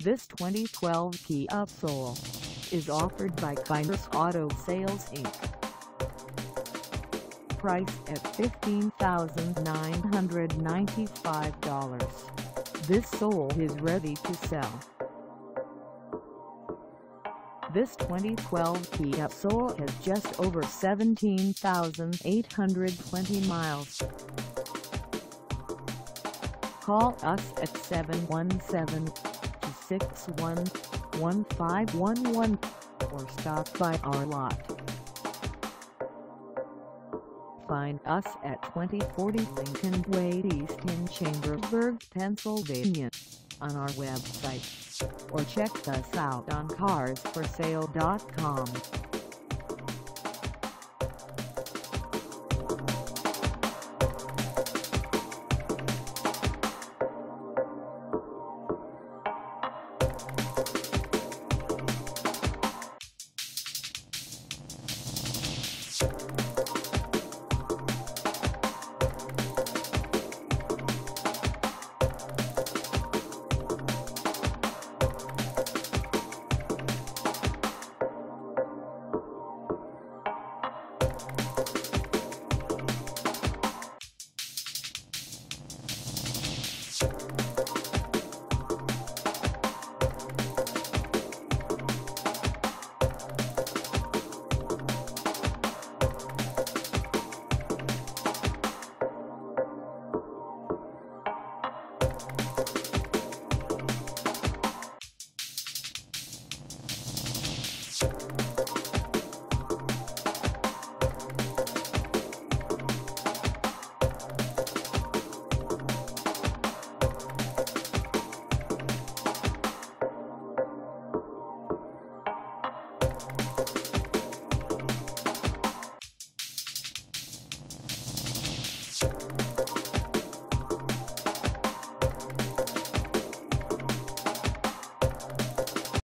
This 2012 Kia Soul is offered by Kyners Auto Sales Inc. Priced at $15,995, this Soul is ready to sell. This 2012 Kia Soul has just over 17,820 miles. Call us at 717-261-1511 or stop by our lot. Find us at 2040 Lincoln Way East in Chambersburg, Pennsylvania, on our website, or check us out on carsforsale.com.